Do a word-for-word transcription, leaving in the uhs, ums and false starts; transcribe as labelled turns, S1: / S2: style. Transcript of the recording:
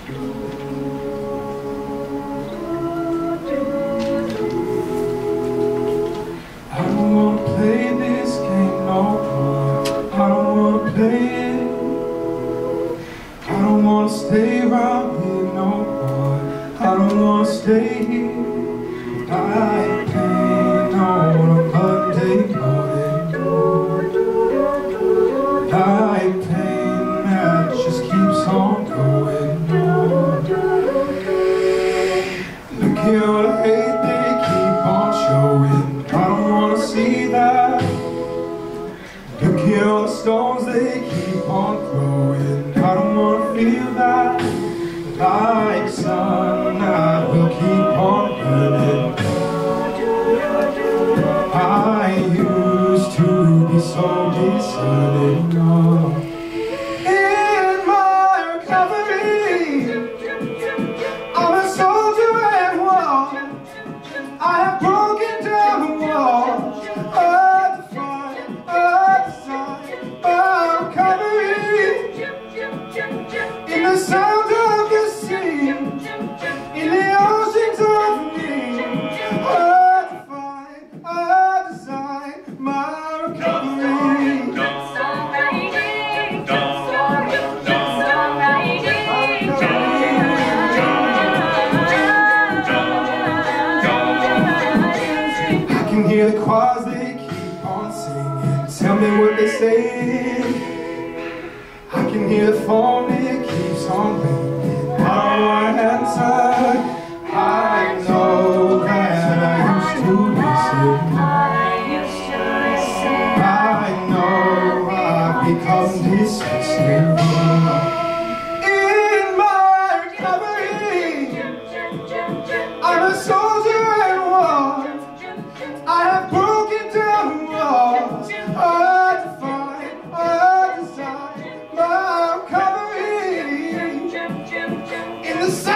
S1: I don't wanna play this game no more. I don't wanna play it. I don't wanna stay around here no more. I don't wanna stay here. I ain't paying on a Monday morning. I ain't paying, that just keeps on going on. Look at all the hate they keep on showing. I don't wanna see that. Look at all the stones they keep on throwing. I don't wanna feel that. Like sun, I will keep on burning. I used to be so discerning. In my recovery, I'm a soldier at war. I have broken down the walls. I defy, I design my recovery. In the sound of the sea, in the oceans of me, I defy, I design my recovery. I can hear the choirs they keep on singing. Tell me what they say. I can hear the phone, it keeps on ringing. I don't want to answer. I know that I used to listen. I know I've become dismissive. In my recovery, I'm a soldier at war. I have broken down walls. I defy, I design my recovery. In the